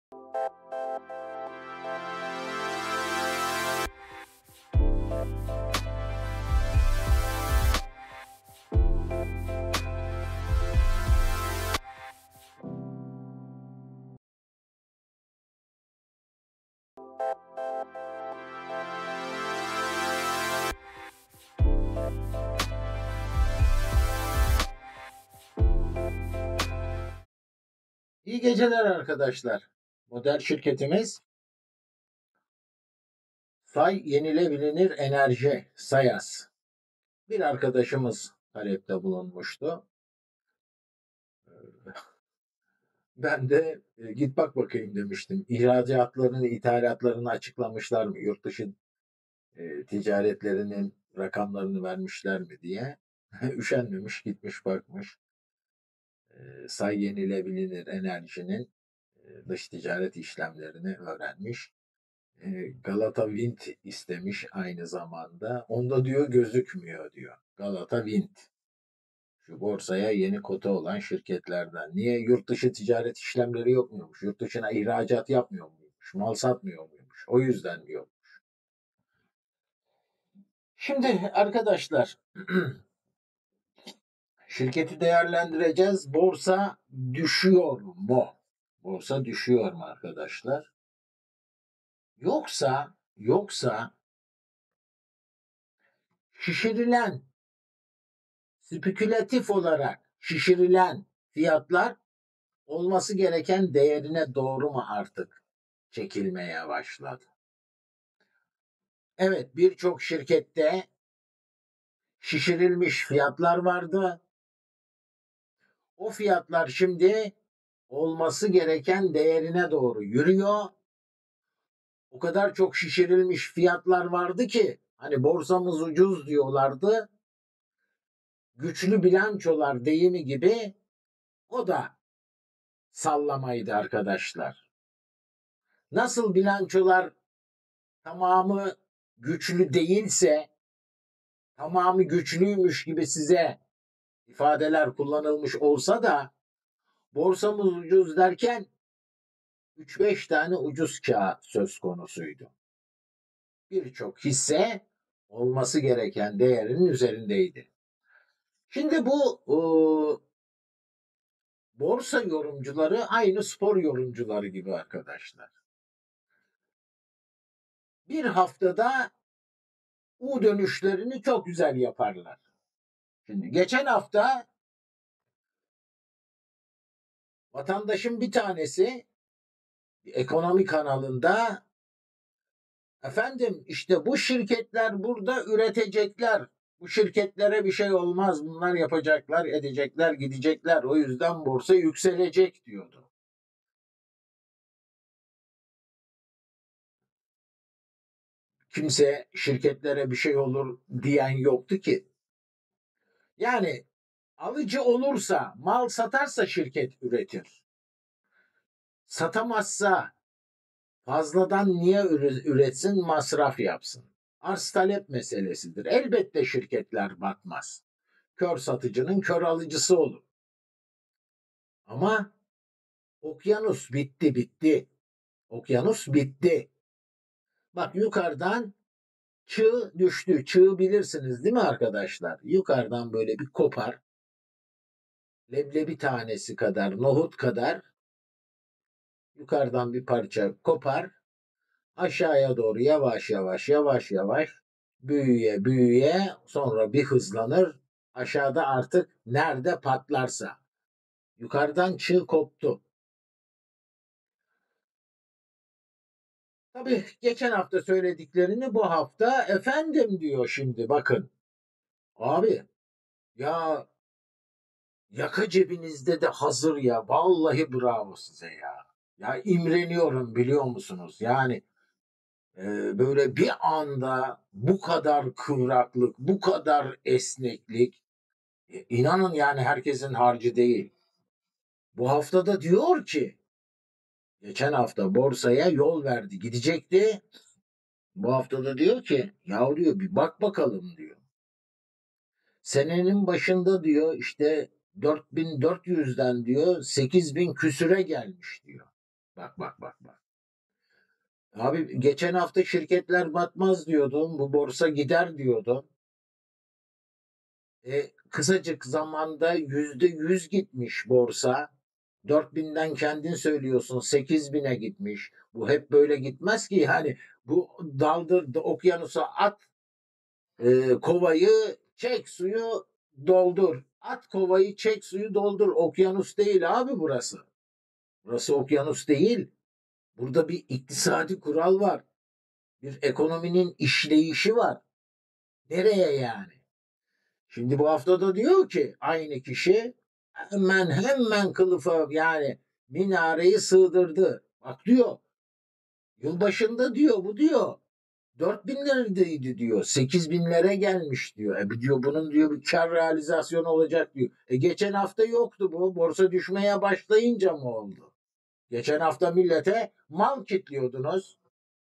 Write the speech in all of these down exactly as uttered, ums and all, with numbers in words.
İyi geceler arkadaşlar. Model şirketimiz Say Yenilebilir Enerji, SAYAS. Bir arkadaşımız talepte bulunmuştu. Ben de e, git bak bakayım demiştim. İhracatlarını, ithalatlarını açıklamışlar mı? Yurt dışı e, ticaretlerinin rakamlarını vermişler mi diye. Üşenmemiş, gitmiş bakmış. E, Say Yenilebilir Enerji'nin e, dış ticaret işlemlerini öğrenmiş. Galata Wind istemiş aynı zamanda. Onda diyor gözükmüyor diyor. Galata Wind. Şu borsaya yeni kota olan şirketlerden. Niye? Yurt dışı ticaret işlemleri yok muymuş? Yurt dışına ihracat yapmıyor muymuş? Mal satmıyor muymuş? O yüzden yokmuş. Şimdi arkadaşlar şirketi değerlendireceğiz. Borsa düşüyor mu? Borsa düşüyor mu arkadaşlar? Yoksa yoksa şişirilen, spekülatif olarak şişirilen fiyatlar olması gereken değerine doğru mu artık çekilmeye başladı? Evet, birçok şirkette şişirilmiş fiyatlar vardı. O fiyatlar şimdi olması gereken değerine doğru yürüyor. O kadar çok şişirilmiş fiyatlar vardı ki hani borsamız ucuz diyorlardı. Güçlü bilançolar deyimi gibi o da sallamaydı arkadaşlar. Nasıl bilançolar tamamı güçlü değilse, tamamı güçlüymüş gibi size ifadeler kullanılmış olsa da borsamız ucuz derken üç beş tane ucuz kağıt söz konusuydu. Birçok hisse olması gereken değerinin üzerindeydi. Şimdi bu e, borsa yorumcuları aynı spor yorumcuları gibi arkadaşlar. Bir haftada U dönüşlerini çok güzel yaparlar. Şimdi geçen hafta vatandaşın bir tanesi ekonomi kanalında efendim işte bu şirketler burada üretecekler. Bu şirketlere bir şey olmaz. Bunlar yapacaklar, edecekler, gidecekler. O yüzden borsa yükselecek diyordu. Kimse şirketlere bir şey olur diyen yoktu ki. Yani alıcı olursa, mal satarsa şirket üretir. Satamazsa fazladan niye üretsin, masraf yapsın? Arz talep meselesidir. Elbette şirketler batmaz. Kör satıcının kör alıcısı olur. Ama okyanus bitti bitti. Okyanus bitti. Bak yukarıdan çığ düştü. Çığ bilirsiniz değil mi arkadaşlar? Yukarıdan böyle bir kopar. Leblebi tanesi kadar, nohut kadar yukarıdan bir parça kopar. Aşağıya doğru yavaş yavaş yavaş yavaş büyüye büyüye sonra bir hızlanır. Aşağıda artık nerede patlarsa. Yukarıdan çığ koptu. Tabii geçen hafta söylediklerini bu hafta efendim diyor şimdi bakın. Abi ya yaka cebinizde de hazır ya. Vallahi bravo size ya. Ya imreniyorum biliyor musunuz? Yani e, böyle bir anda bu kadar kıvraklık, bu kadar esneklik. E, inanın yani herkesin harcı değil. Bu hafta da diyor ki geçen hafta borsaya yol verdi gidecekti. Bu hafta da diyor ki ya diyor bir bak bakalım diyor. Senenin başında diyor işte dört bin dört yüzden diyor sekiz bin küsüre gelmiş diyor. Bak bak bak bak. Abi geçen hafta şirketler batmaz diyordun. Bu borsa gider diyordun. E, kısacık zamanda yüzde yüz gitmiş borsa. dört binden kendin söylüyorsun, sekiz bine gitmiş. Bu hep böyle gitmez ki, yani bu daldır okyanusa at, e, kovayı çek suyu doldur. At kovayı çek suyu doldur. Okyanus değil abi burası. Burası okyanus değil. Burada bir iktisadi kural var. Bir ekonominin işleyişi var. Nereye yani? Şimdi bu hafta da diyor ki aynı kişi hemen hemen kılıfa, yani minareyi sığdırdı. Bak diyor, yılbaşında diyor bu diyor dört bin liradaydı diyor. sekiz binlere gelmiş diyor. E bir diyor bunun diyor bir kar realizasyonu olacak diyor. E geçen hafta yoktu bu. Borsa düşmeye başlayınca mı oldu? Geçen hafta millete mal kitliyordunuz.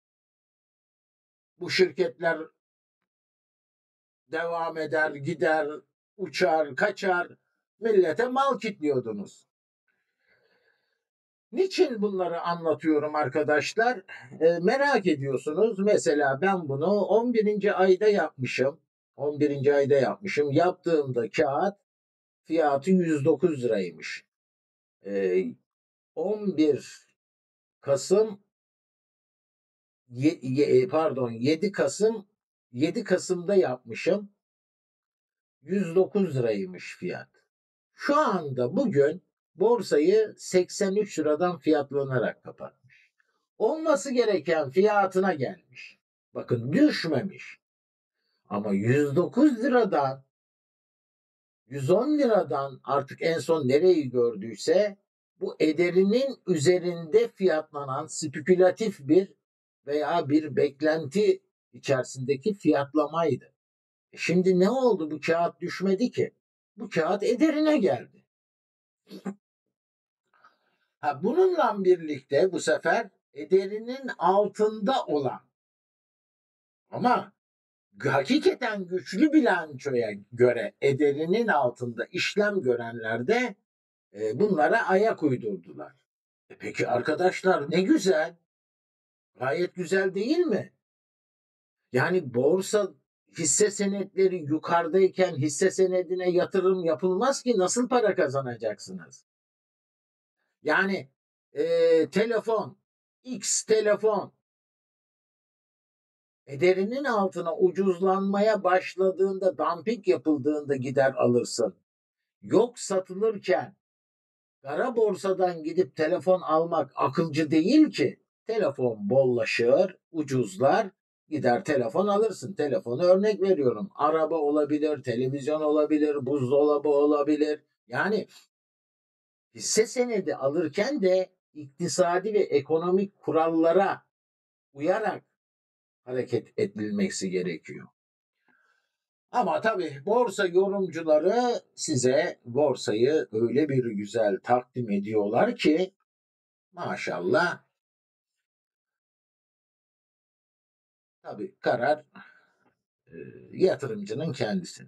Bu şirketler devam eder, gider, uçar, kaçar. Millete mal kitliyordunuz. Niçin bunları anlatıyorum arkadaşlar? E, merak ediyorsunuz. Mesela ben bunu on birinci ayda yapmışım. on birinci ayda yapmışım. Yaptığımda kağıt fiyatı yüz dokuz liraymış. E, on bir Kasım ye, ye, pardon yedi Kasım yedi Kasım'da yapmışım. yüz dokuz liraymış fiyat. Şu anda bugün borsayı seksen üç liradan fiyatlanarak kapatmış. Olması gereken fiyatına gelmiş. Bakın düşmemiş. Ama yüz dokuz liradan yüz on liradan artık en son nereyi gördüyse bu ederinin üzerinde fiyatlanan spekülatif bir veya bir beklenti içerisindeki fiyatlamaydı. E şimdi ne oldu? Bu kağıt düşmedi ki. Bu kağıt ederine geldi. Ha, bununla birlikte bu sefer ederinin altında olan ama hakikaten güçlü bilançoya göre ederinin altında işlem görenler de e, bunlara ayak uydurdular. E peki arkadaşlar, ne güzel. Gayet güzel değil mi? Yani borsa hisse senetleri yukarıdayken hisse senedine yatırım yapılmaz ki, nasıl para kazanacaksınız? Yani e, telefon, X telefon ederinin altına ucuzlanmaya başladığında, dumping yapıldığında gider alırsın. Yok satılırken kara borsadan gidip telefon almak akılcı değil ki. Telefon bollaşır, ucuzlar, gider telefon alırsın. Telefonu örnek veriyorum. Araba olabilir, televizyon olabilir, buzdolabı olabilir. Yani hisse senedi alırken de iktisadi ve ekonomik kurallara uyarak hareket edilmesi gerekiyor. Ama tabii borsa yorumcuları size borsayı öyle bir güzel takdim ediyorlar ki maşallah, tabii karar e, yatırımcının kendisi.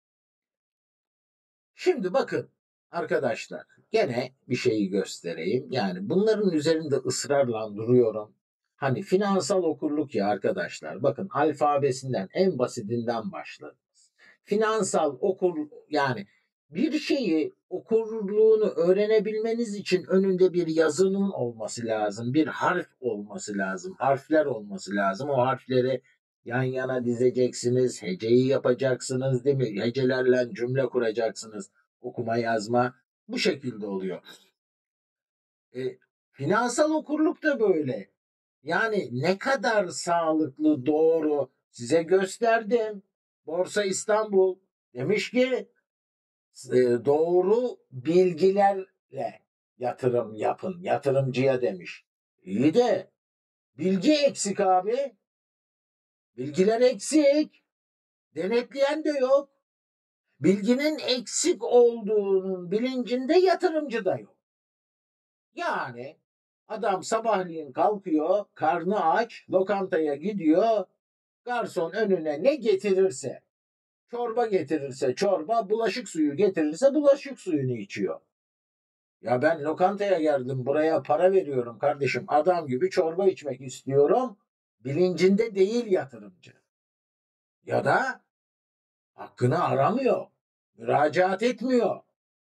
Şimdi bakın arkadaşlar, gene bir şeyi göstereyim. Yani bunların üzerinde ısrarla duruyorum. Hani finansal okurluk ya arkadaşlar. Bakın alfabesinden en basitinden başladı. Finansal okur, yani bir şeyi okurluğunu öğrenebilmeniz için önünde bir yazının olması lazım. Bir harf olması lazım. Harfler olması lazım. O harfleri yan yana dizeceksiniz. Heceyi yapacaksınız değil mi? Hecelerle cümle kuracaksınız. Okuma yazma bu şekilde oluyor. E, finansal okurluk da böyle. Yani ne kadar sağlıklı, doğru size gösterdim. Borsa İstanbul demiş ki e, doğru bilgilerle yatırım yapın. Yatırımcıya demiş. İyi de bilgi eksik abi. Bilgiler eksik. Denetleyen de yok. Bilginin eksik olduğunun bilincinde yatırımcı da yok. Yani adam sabahleyin kalkıyor, karnı aç, lokantaya gidiyor, garson önüne ne getirirse, çorba getirirse çorba, bulaşık suyu getirirse bulaşık suyunu içiyor. Ya ben lokantaya geldim, buraya para veriyorum kardeşim, adam gibi çorba içmek istiyorum bilincinde değil yatırımcı. Ya da hakkını aramıyor, müracaat etmiyor.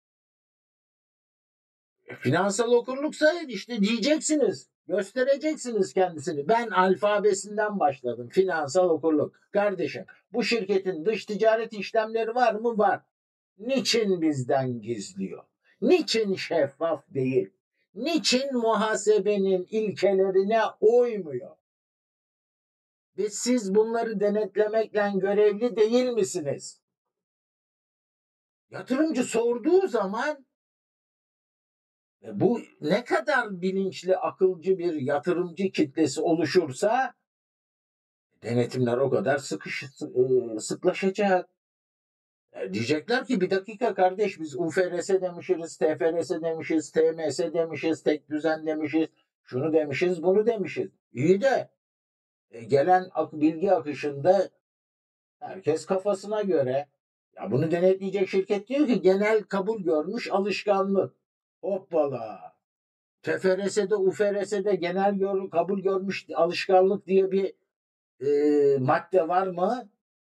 E, finansal okurluksa işte diyeceksiniz, göstereceksiniz kendisini. Ben alfabesinden başladım, finansal okurluk. Kardeşim, bu şirketin dış ticaret işlemleri var mı? Var. Niçin bizden gizliyor? Niçin şeffaf değil? Niçin muhasebenin ilkelerine uymuyor? Ve siz bunları denetlemekle görevli değil misiniz? Yatırımcı sorduğu zaman e, bu ne kadar bilinçli, akılcı bir yatırımcı kitlesi oluşursa denetimler o kadar sıkış, e, sıklaşacak. E, diyecekler ki bir dakika kardeş, biz U F R S demişiz, T F R S demişiz, T M S demişiz, tek düzen demişiz, şunu demişiz, bunu demişiz. İyi de e, gelen bilgi akışında herkes kafasına göre. Ya bunu denetleyecek şirket diyor ki genel kabul görmüş alışkanlık. Hoppala. T F R S'de, U F R S'de genel gör, kabul görmüş alışkanlık diye bir e, madde var mı?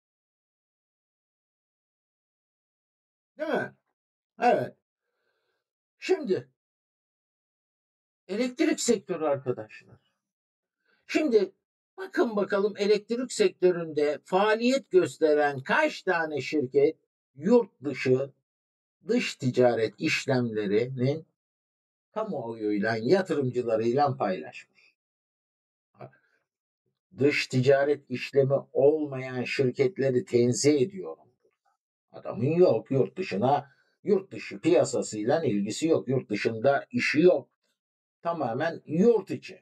Değil mi? Evet. Şimdi elektrik sektörü arkadaşlar. Şimdi bakın bakalım elektrik sektöründe faaliyet gösteren kaç tane şirket yurt dışı dış ticaret işlemlerinin kamuoyuyla, yatırımcılarıyla paylaşmış. Dış ticaret işlemi olmayan şirketleri tenzih ediyorum. Adamın yok, yurt dışına, yurt dışı piyasasıyla ilgisi yok. Yurt dışında işi yok. Tamamen yurt içi.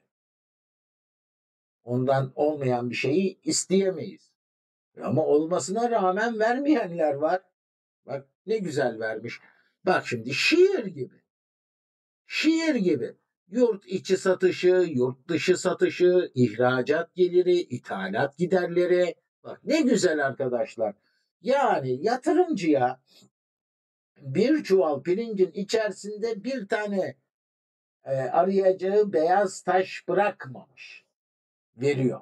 Ondan olmayan bir şeyi isteyemeyiz. Ama olmasına rağmen vermeyenler var. Bak ne güzel vermiş. Bak şimdi şiir gibi. Şiir gibi. Yurt içi satışı, yurt dışı satışı, ihracat geliri, ithalat giderleri. Bak ne güzel arkadaşlar. Yani yatırımcıya bir çuval pirincin içerisinde bir tane e, arayacağı beyaz taş bırakmamış. Veriyor.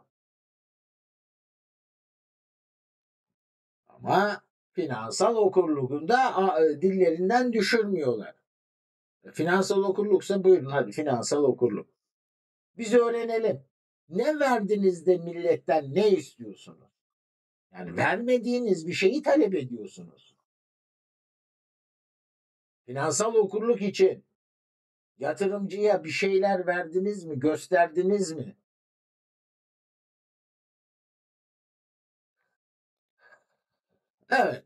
Ama finansal okurluğunda a, dillerinden düşürmüyorlar. Finansal okurluksa buyurun hadi finansal okurluk. Biz öğrenelim. Ne verdiniz de milletten ne istiyorsunuz? Yani vermediğiniz bir şeyi talep ediyorsunuz. Finansal okurluk için yatırımcıya bir şeyler verdiniz mi, gösterdiniz mi? Evet.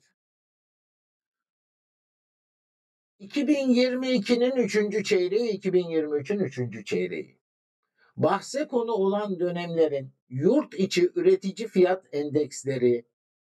iki bin yirmi ikinin üçüncü çeyreği, iki bin yirmi üçün üçüncü çeyreği. Bahse konu olan dönemlerin yurt içi üretici fiyat endeksleri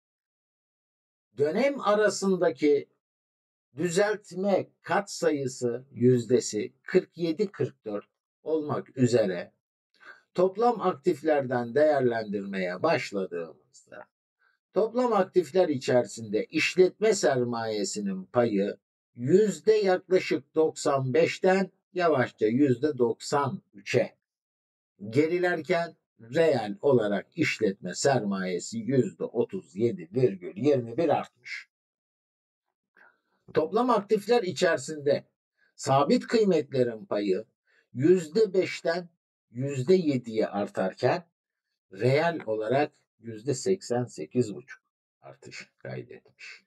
dönem arasındaki düzeltme katsayısı yüzdesi kırk yedi kırk dört olmak üzere toplam aktiflerden değerlendirmeye başladığımızda toplam aktifler içerisinde işletme sermayesinin payı yüzde yaklaşık doksan beşten yavaşça yüzde doksan üçe gerilerken reel olarak işletme sermayesi yüzde otuz yedi virgül yirmi bir artmış. Toplam aktifler içerisinde sabit kıymetlerin payı yüzde beşten yüzde yediye artarken reel olarak yüzde seksen sekiz buçuk artış kaydetmiş.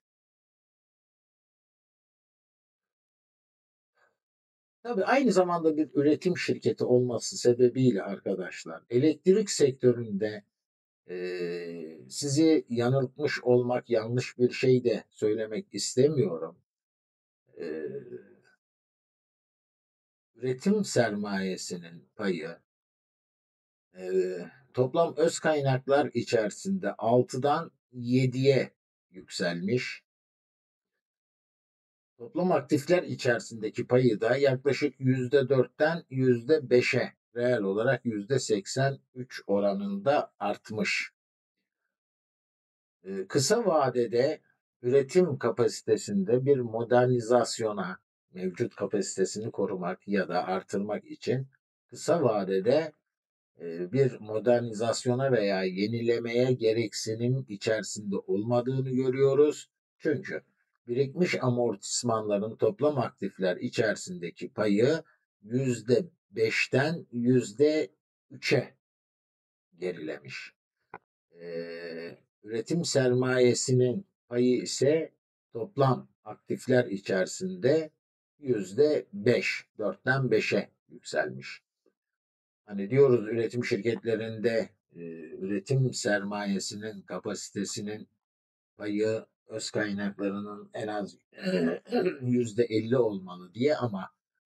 Tabii aynı zamanda bir üretim şirketi olması sebebiyle arkadaşlar elektrik sektöründe e, sizi yanıltmış olmak yanlış bir şey de söylemek istemiyorum. E, üretim sermayesinin payı e, toplam öz kaynaklar içerisinde altıdan yediye yükselmiş. Toplam aktifler içerisindeki payı da yaklaşık yüzde dörtten yüzde beşe reel olarak yüzde seksen üç oranında artmış. Kısa vadede üretim kapasitesinde bir modernizasyona mevcut kapasitesini korumak ya da artırmak için kısa vadede bir modernizasyona veya yenilemeye gereksinim içerisinde olmadığını görüyoruz. Çünkü birikmiş amortismanların toplam aktifler içerisindeki payı yüzde beşten yüzde üçe gerilemiş. Ee, üretim sermayesinin payı ise toplam aktifler içerisinde yüzde beş, dörtten beşe yükselmiş. Hani diyoruz üretim şirketlerinde e, üretim sermayesinin kapasitesinin payı öz kaynaklarının en az yüzde elli olmalı diye ama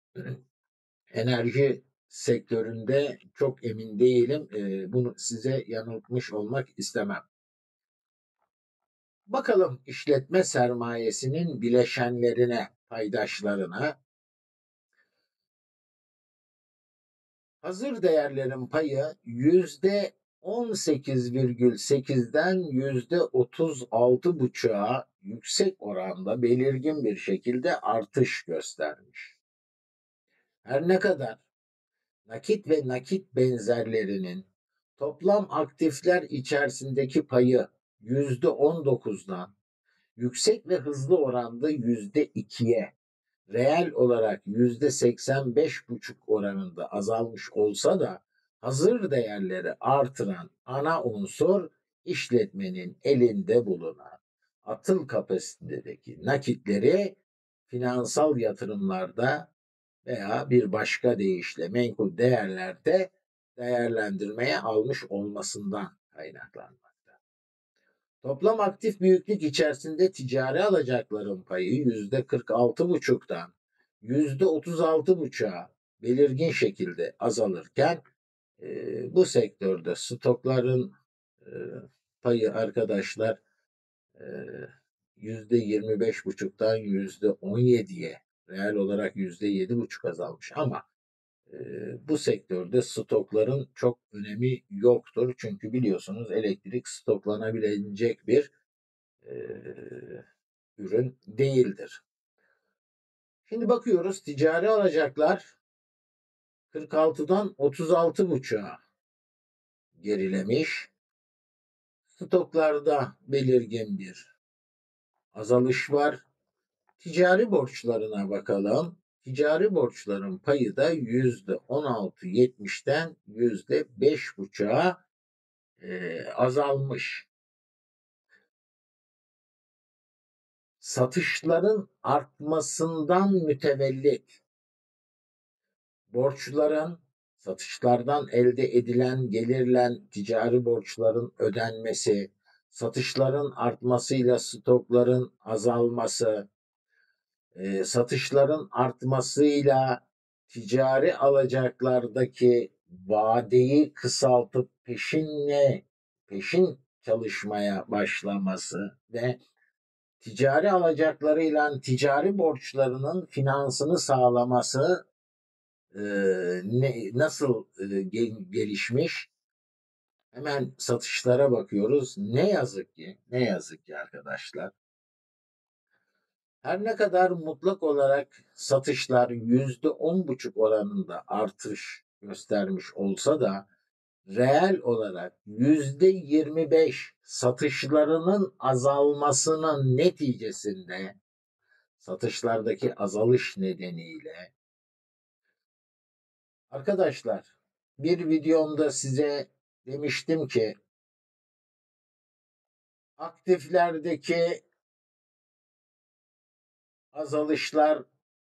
enerji sektöründe çok emin değilim. E, bunu size yanıltmış olmak istemem. Bakalım işletme sermayesinin bileşenlerine, paydaşlarına. Hazır değerlerin payı yüzde on sekiz virgül sekizden yüzde otuz altı buçuğa yüksek oranda belirgin bir şekilde artış göstermiş. Her ne kadar nakit ve nakit benzerlerinin toplam aktifler içerisindeki payı yüzde on dokuzdan yüksek ve hızlı oranda yüzde ikiye, reel olarak yüzde seksen beş buçuk oranında azalmış olsa da hazır değerleri artıran ana unsur işletmenin elinde bulunan atıl kapasitedeki nakitleri finansal yatırımlarda veya bir başka deyişle menkul değerlerde değerlendirmeye almış olmasından kaynaklanmakta. Toplam aktif büyüklük içerisinde ticari alacakların payı yüzde kırk altı buçuktan yüzde otuz altı buçuğa belirgin şekilde azalırken e, bu sektörde stokların e, payı arkadaşlar e, yüzde yirmi beş buçuktan yüzde on yediye, reel olarak yüzde yedi buçuk azalmış ama e, bu sektörde stokların çok önemi yoktur. Çünkü biliyorsunuz elektrik stoklanabilecek bir e, ürün değildir. Şimdi bakıyoruz ticari alacaklar kırk altıdan otuz altı buçuğa gerilemiş. Stoklarda belirgin bir azalış var. Ticari borçlarına bakalım. Ticari borçların payı da yüzde on altı virgül yetmişten yüzde beş buçuğa e, azalmış. Satışların artmasından mütevellit borçların satışlardan elde edilen gelirle ticari borçların ödenmesi, satışların artmasıyla stokların azalması, e, satışların artmasıyla ticari alacaklardaki vadeyi kısaltıp peşinle peşin çalışmaya başlaması ve ticari alacaklarıyla ticari borçlarının finansını sağlaması e, ne, nasıl e, gel, gelişmiş? Hemen satışlara bakıyoruz. Ne yazık ki, ne yazık ki arkadaşlar. Her ne kadar mutlak olarak satışlar yüzde on buçuk oranında artış göstermiş olsa da reel olarak yüzde yirmi beş satışlarının azalmasının neticesinde satışlardaki azalış nedeniyle arkadaşlar bir videomda size demiştim ki aktiflerdeki azalışlar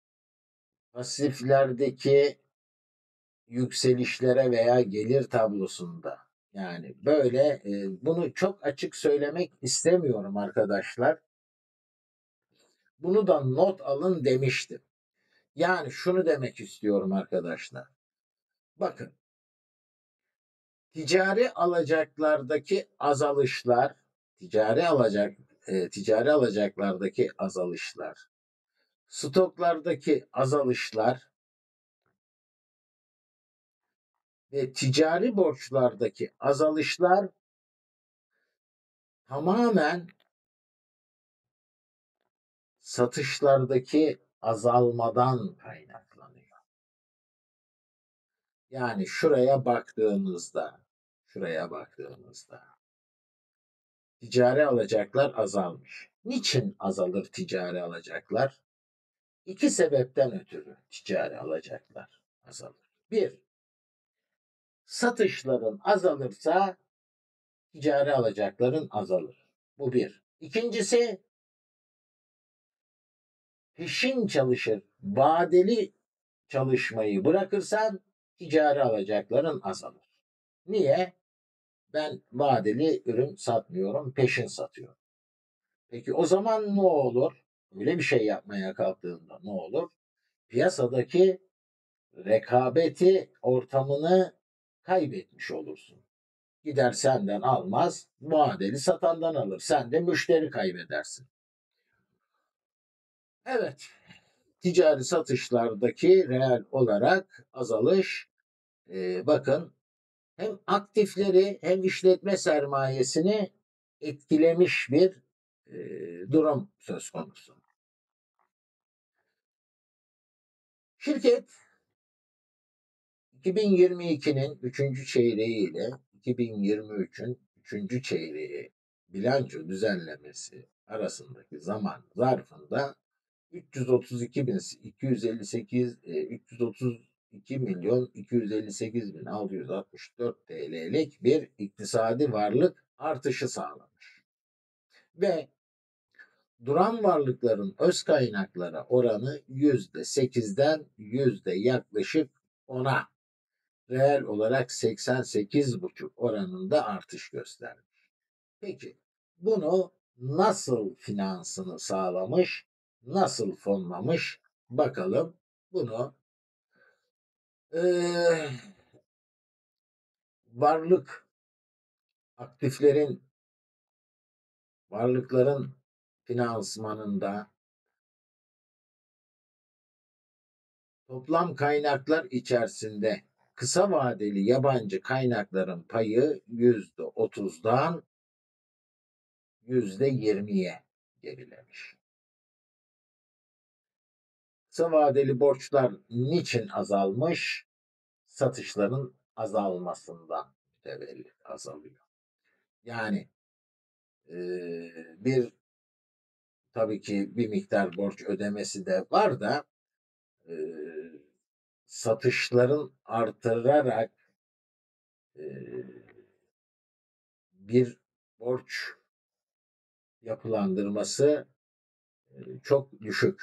pasiflerdeki yükselişlere veya gelir tablosunda yani böyle e, bunu çok açık söylemek istemiyorum arkadaşlar. Bunu da not alın demiştim. Yani şunu demek istiyorum arkadaşlar. Bakın ticari alacaklardaki azalışlar, ticari alacak e, ticari alacaklardaki azalışlar, stoklardaki azalışlar ve ticari borçlardaki azalışlar tamamen satışlardaki azalmadan kaynaklanıyor. Yani şuraya baktığımızda, şuraya baktığımızda ticari alacaklar azalmış. Niçin azalır ticari alacaklar? İki sebepten ötürü ticari alacaklar azalır. Bir, satışların azalırsa ticari alacakların azalır. Bu bir. İkincisi, peşin çalışır, vadeli çalışmayı bırakırsan ticari alacakların azalır. Niye? Ben vadeli ürün satmıyorum, peşin satıyorum. Peki o zaman ne olur? Öyle bir şey yapmaya kalktığında ne olur? Piyasadaki rekabeti, ortamını kaybetmiş olursun. Gider senden almaz, vadeli satandan alır. Sen de müşteri kaybedersin. Evet, ticari satışlardaki reel olarak azalış, e, bakın hem aktifleri hem işletme sermayesini etkilemiş bir e, durum söz konusu. Şirket iki bin yirmi ikinin üçüncü çeyreği ile iki bin yirmi üçün üçüncü çeyreği bilanço düzenlemesi arasındaki zaman zarfında üç yüz otuz iki bin iki yüz elli sekiz üç yüz otuz iki milyon iki yüz elli sekiz bin altı yüz altmış dört T L'lik bir iktisadi varlık artışı sağlamış. Ve duran varlıkların öz kaynaklara oranı yüzde sekizden yüzde yaklaşık ona, reel olarak seksen sekiz buçuk oranında artış göstermiş. Peki bunu nasıl finansını sağlamış, nasıl fonlamış bakalım. Bunu ee, varlık, aktiflerin, varlıkların finansmanında toplam kaynaklar içerisinde kısa vadeli yabancı kaynakların payı yüzde otuzdan yüzde yirmiye gerilemiş. Kısa vadeli borçlar niçin azalmış? Satışların azalmasından mütevellit azalıyor. Yani e, bir tabii ki bir miktar borç ödemesi de var da e, satışların artırarak e, bir borç yapılandırması e, çok düşük.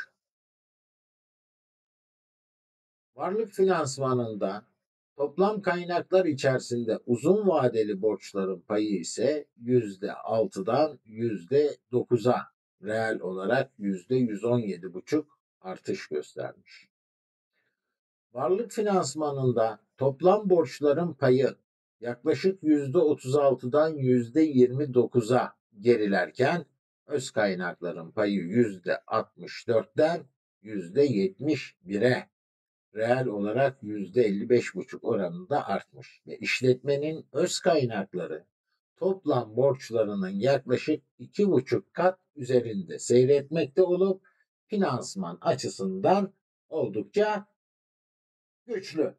Varlık finansmanında toplam kaynaklar içerisinde uzun vadeli borçların payı ise yüzde altıdan yüzde dokuza, reel olarak yüzde yüz on yedi buçuk artış göstermiş. Varlık finansmanında toplam borçların payı yaklaşık yüzde otuz altıdan yüzde yirmi dokuza gerilerken öz kaynakların payı yüzde altmış dörtten yüzde yetmiş bire, reel olarak yüzde elli beş buçuk oranında artmış ve işletmenin öz kaynakları toplam borçlarının yaklaşık iki buçuk kat üzerinde seyretmekte olup finansman açısından oldukça güçlü.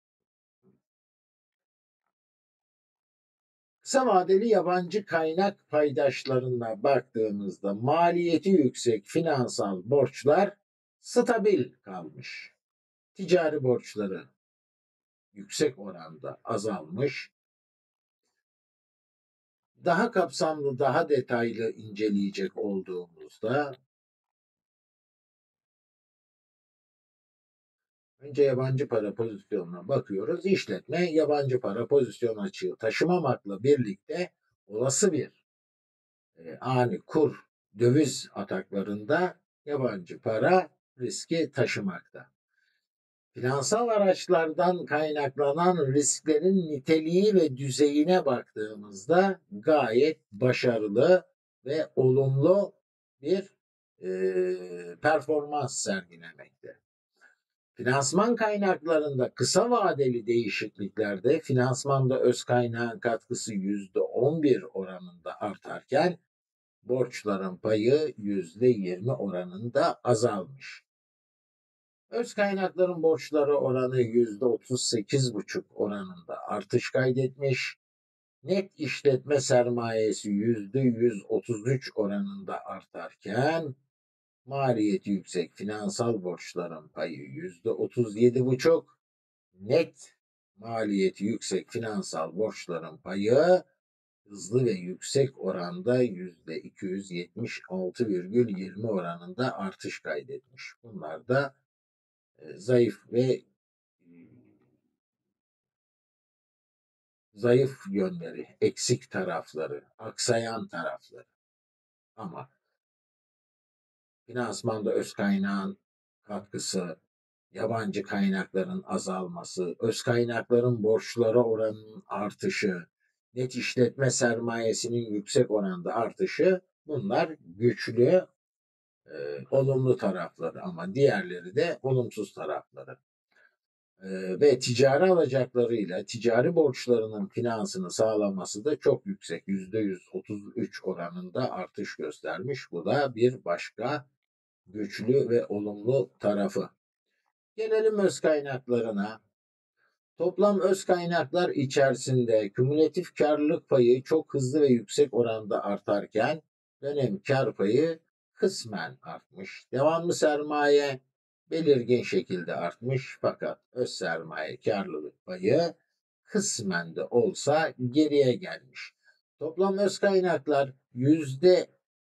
Kısa vadeli yabancı kaynak paydaşlarına baktığımızda maliyeti yüksek finansal borçlar stabil kalmış. Ticari borçları yüksek oranda azalmış. Daha kapsamlı, daha detaylı inceleyecek olduğumuzda önce yabancı para pozisyonuna bakıyoruz. İşletme yabancı para pozisyon açığı taşımamakla birlikte olası bir e, ani kur, döviz ataklarında yabancı para riski taşımakta. Finansal araçlardan kaynaklanan risklerin niteliği ve düzeyine baktığımızda gayet başarılı ve olumlu bir e, performans sergilemekte. Finansman kaynaklarında kısa vadeli değişikliklerde finansmanda öz kaynağın katkısı yüzde on bir oranında artarken borçların payı yüzde yirmi oranında azalmış. Öz kaynakların borçları oranı yüzde otuz sekiz buçuk oranında artış kaydetmiş. Net işletme sermayesi yüzde yüz otuz üç oranında artarken maliyeti yüksek finansal borçların payı yüzde otuz yedi buçuk, net maliyeti yüksek finansal borçların payı hızlı ve yüksek oranda yüzde iki yüz yetmiş altı virgül yirmi oranında artış kaydetmiş. Bunlar da e, zayıf ve e, zayıf yönleri, eksik tarafları, aksayan tarafları. Ama finansmanda öz kaynağın katkısı, yabancı kaynakların azalması, öz kaynakların borçlara oranının artışı, net işletme sermayesinin yüksek oranda artışı bunlar güçlü, e, olumlu tarafları ama diğerleri de olumsuz tarafları. E, ve ticari alacaklarıyla ticari borçlarının finansını sağlaması da çok yüksek. yüzde yüz otuz üç oranında artış göstermiş. Bu da bir başka güçlü ve olumlu tarafı. Gelelim öz kaynaklarına. Toplam öz kaynaklar içerisinde kümülatif karlılık payı çok hızlı ve yüksek oranda artarken dönem kar payı kısmen artmış. Devamlı sermaye belirgin şekilde artmış fakat öz sermaye karlılık payı kısmen de olsa geriye gelmiş. Toplam öz kaynaklar yüzde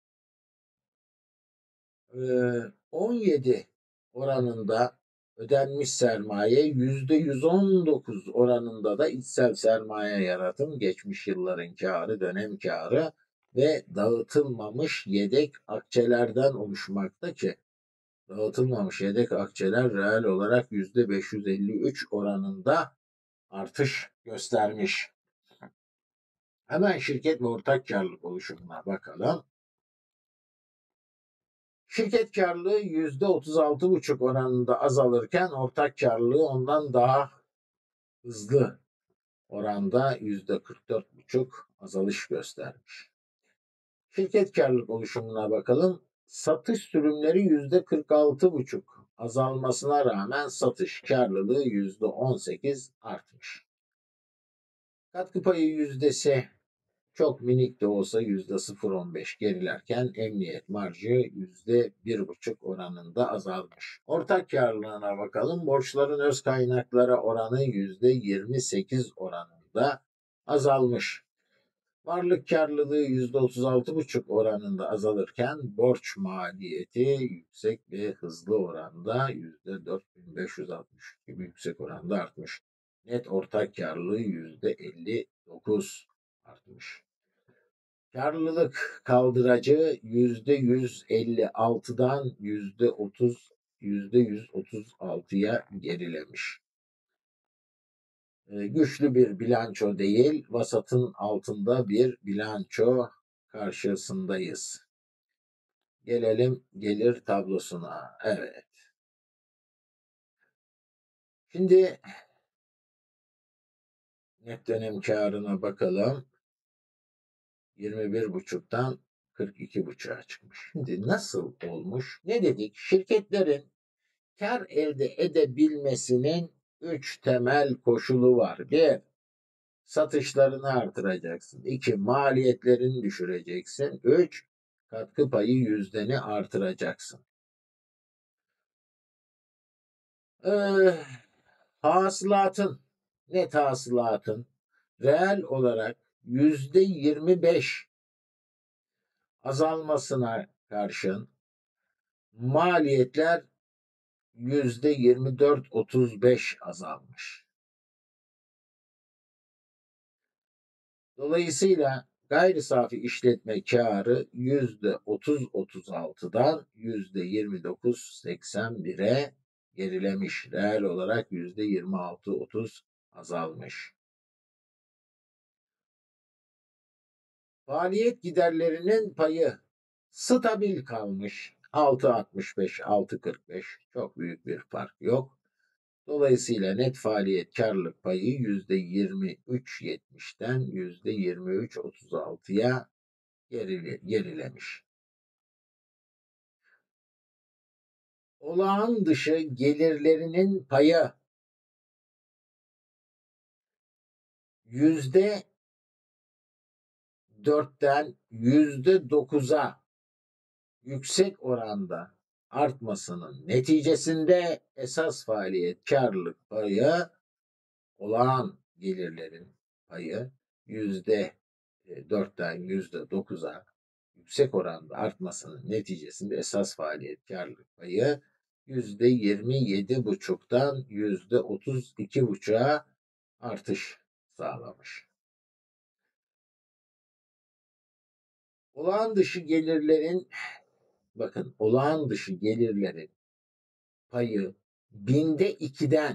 on yedi oranında ödenmiş sermaye, yüzde yüz on dokuz oranında da içsel sermaye yaratım, geçmiş yılların karı, dönem karı ve dağıtılmamış yedek akçelerden oluşmakta ki dağıtılmamış yedek akçeler reel olarak yüzde beş yüz elli üç oranında artış göstermiş. Hemen şirket ve ortak karlılık oluşumuna bakalım. Şirket karlılığı yüzde otuz altı buçuk oranında azalırken ortak karlılığı ondan daha hızlı oranda yüzde kırk dört buçuk azalış göstermiş. Şirket karlılık oluşumuna bakalım. Satış sürümleri yüzde kırk altı buçuk azalmasına rağmen satış karlılığı yüzde on sekiz artmış. Katkı payı yüzdesi çok minik de olsa yüzde sıfır virgül on beş gerilerken emniyet marjı yüzde bir buçuk oranında azalmış. Ortak karlılığına bakalım. Borçların öz kaynaklara oranı yüzde yirmi sekiz oranında azalmış. Varlık karlılığı yüzde otuz altı buçuk oranında azalırken borç maliyeti yüksek ve hızlı oranda yüzde dört bin beş yüz altmış gibi yüksek oranda artmış. Net ortak karlılığı yüzde elli dokuz artmış. Karlılık kaldıracı yüzde yüz elli altıdan yüzde otuz yüzde yüz otuz altıya gerilemiş. Ee, güçlü bir bilanço değil, vasatın altında bir bilanço karşısındayız. Gelelim gelir tablosuna. Evet. Şimdi net dönem karına bakalım. yirmi bir buçuktan kırk iki buçuğa çıkmış. Şimdi nasıl olmuş? Ne dedik? Şirketlerin kar elde edebilmesinin üç temel koşulu var. Bir, satışlarını artıracaksın. İki, maliyetlerini düşüreceksin. Üç, katkı payı yüzdeni artıracaksın. Ee, hasılatın, net hasılatın reel olarak yüzde yirmi beş azalmasına karşın maliyetler yüzde yirmi dört otuz beş azalmış. Dolayısıyla gayri safi işletme karı yüzde otuz otuz altıdan yüzde yirmi dokuz seksen bire gerilemiş. Reel olarak yüzde yirmi altı otuz azalmış. Faaliyet giderlerinin payı stabil kalmış. altı altmış beş altı kırk beş çok büyük bir fark yok. Dolayısıyla net faaliyet karlılık payı yüzde yirmi üç yetmişten yüzde yirmi üç otuz altıya gerile, gerilemiş. olağan dışı gelirlerinin payı yüzde dörtten yüzde dokuza yüksek oranda artmasının neticesinde esas faaliyet karlılık payı, olağan gelirlerin payı yüzde dörtten yüzde dokuza yüksek oranda artmasının neticesinde esas faaliyet karlılık payı yüzde yirmi yedi buçuktan yüzde otuz iki buçuğa artış sağlamış. Olağan dışı gelirlerin bakın olağan dışı gelirlerin payı binde ikiden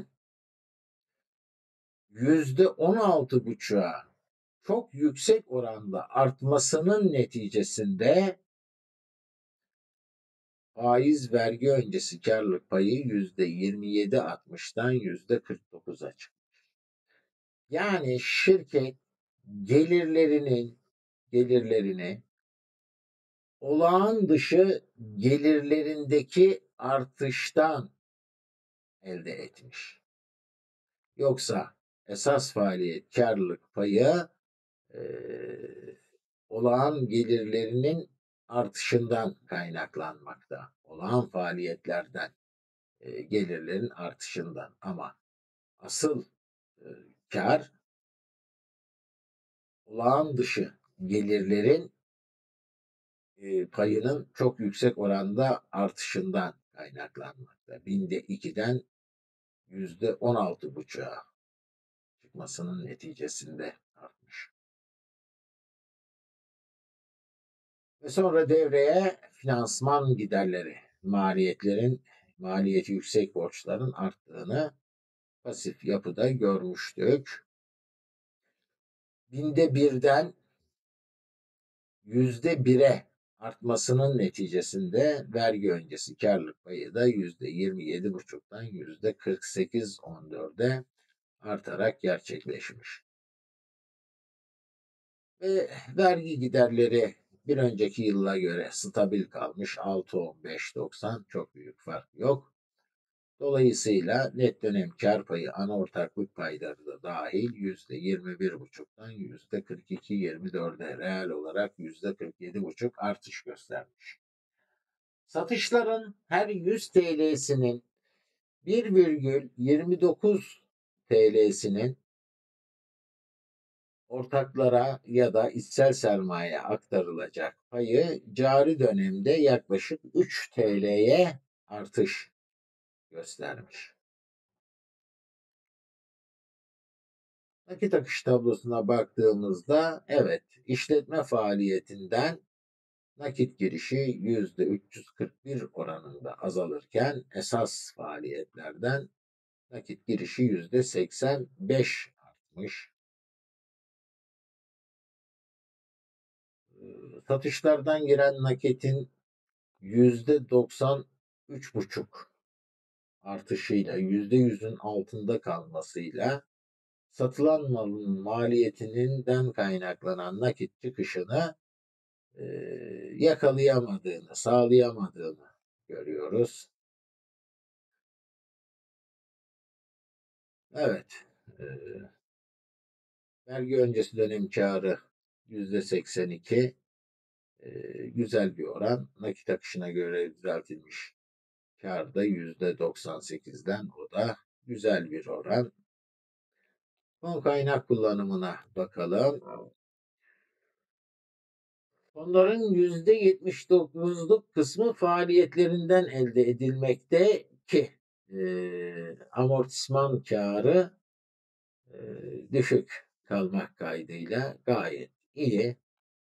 yüzde on altı buçuğa çok yüksek oranda artmasının neticesinde faiz vergi öncesi karlılık payı yüzde yirmi yedi altmıştan yüzde kırk dokuza çıkmış. Yani şirket gelirlerinin gelirlerini olağan dışı gelirlerindeki artıştan elde etmiş. Yoksa esas faaliyet karlılık payı e, olağan gelirlerinin artışından kaynaklanmakta. Olağan faaliyetlerden, e, gelirlerin artışından. Ama asıl e, kar olağan dışı gelirlerin e, payının çok yüksek oranda artışından kaynaklanmakta. Binde ikiden yüzde on altı buçuğa çıkmasının neticesinde artmış. Ve sonra devreye finansman giderleri, maliyetlerin, maliyeti yüksek borçların arttığını pasif yapıda görmüştük. Binde birden yüzde bire artmasının neticesinde vergi öncesi karlılık payı da yüzde yirmi yedi buçuktan yüzde kırk sekiz virgül on dörde artarak gerçekleşmiş. Ve vergi giderleri bir önceki yıla göre stabil kalmış. altı on beş doksan çok büyük fark yok. Dolayısıyla net dönem kar payı ana ortaklık payları da dahil yüzde yirmi bir buçuktan yüzde kırk iki virgül yirmi dörde reel olarak yüzde kırk yedi buçuk artış göstermiş. Satışların her yüz T L'sinin bir virgül yirmi dokuz T L'sinin ortaklara ya da içsel sermaye aktarılacak payı cari dönemde yaklaşık üç T L'ye artış göstermiş. Nakit akış tablosuna baktığımızda evet işletme faaliyetinden nakit girişi yüzde üç yüz kırk bir oranında azalırken esas faaliyetlerden nakit girişi yüzde seksen beş artmış. Satışlardan giren nakitin yüzde doksan üç buçuk artışıyla yüzde yüzün altında kalmasıyla satılan malın maliyetinden kaynaklanan nakit çıkışını e, yakalayamadığını, sağlayamadığını görüyoruz. Evet, e, vergi öncesi dönem karı yüzde seksen iki, e, güzel bir oran. Nakit akışına göre düzeltilmiş kar da yüzde doksan sekizden, o da güzel bir oran. Fon kaynak kullanımına bakalım. Fonların yüzde yetmiş dokuzluk kısmı faaliyetlerinden elde edilmekte ki e, amortisman karı e, düşük kalmak kaydıyla gayet iyi.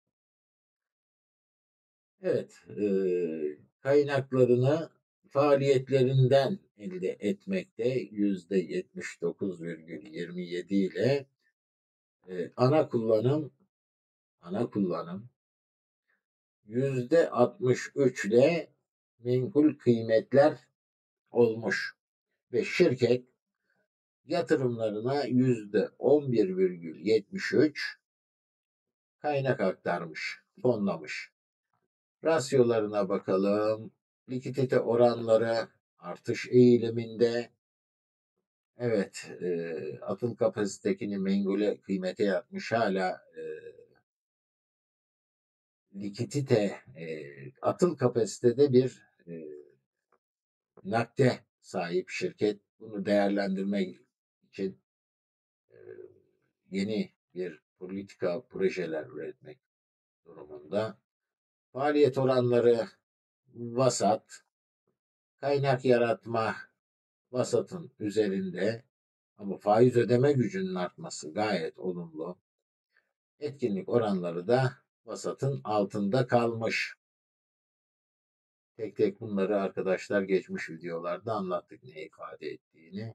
Evet, e, kaynaklarını faaliyetlerinden elde etmekte yüzde yetmiş dokuz virgül yirmi yedi ile e, ana kullanım ana kullanım yüzde altmış üç ile menkul kıymetler olmuş ve şirket yatırımlarına yüzde on bir virgül yetmiş üç kaynak aktarmış, fonlamış. Rasyolarına bakalım. Likidite oranları artış eğiliminde. Evet, eee, atıl kapasitekini mengule kıymete yatmış hala eee, likidite eee, atıl kapasitede bir eee, nakde sahip şirket. Bunu değerlendirmek için eee, yeni bir politika projeler üretmek durumunda. Faaliyet oranları vasat, kaynak yaratma vasatın üzerinde ama faiz ödeme gücünün artması gayet olumlu. Etkinlik oranları da vasatın altında kalmış. Tek tek bunları arkadaşlar geçmiş videolarda anlattık ne ifade ettiğini.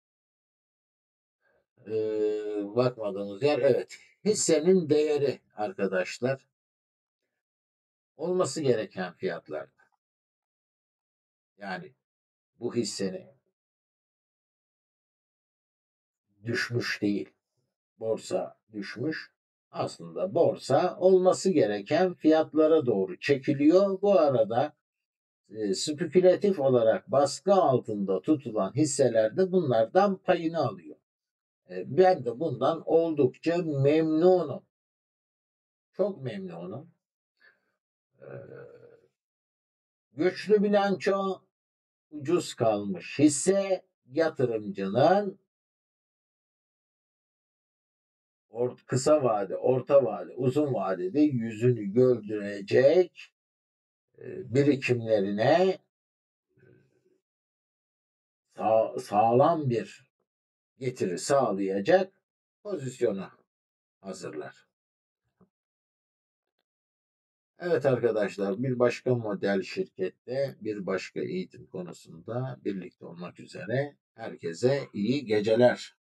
Ee, bakmadığımız yer evet. Hissenin değeri arkadaşlar olması gereken fiyatlarda. Yani bu hissenin düşmüş değil. Borsa düşmüş. Aslında borsa olması gereken fiyatlara doğru çekiliyor. Bu arada e, spekülatif olarak baskı altında tutulan hisseler de bunlardan payını alıyor. E, ben de bundan oldukça memnunum. Çok memnunum. E, güçlü bilanço, ucuz kalmış hisse yatırımcının or- kısa vade, orta vade, uzun vadede yüzünü güldürecek e, birikimlerine sağ, sağlam bir getiri sağlayacak pozisyonu hazırlar. Evet arkadaşlar, bir başka model şirkette, bir başka eğitim konusunda birlikte olmak üzere herkese iyi geceler.